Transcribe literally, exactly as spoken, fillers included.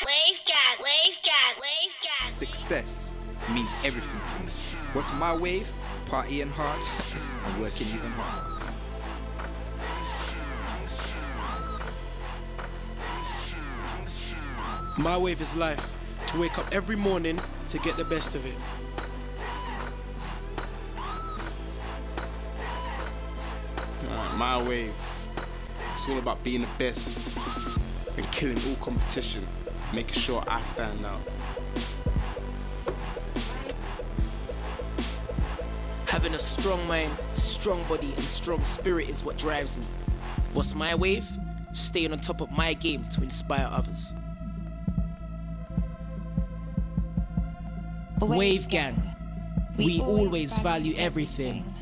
wave gang, wave gang, wave gang. Success means everything to me. What's my wave? Partying hard and working even harder. My wave is life. To wake up every morning to get the best of it. Uh, my wave. It's all about being the best and killing all competition, making sure I stand out. Having a strong mind, strong body and strong spirit is what drives me. What's my wave? Staying on top of my game to inspire others. Wave gang. We always value everything.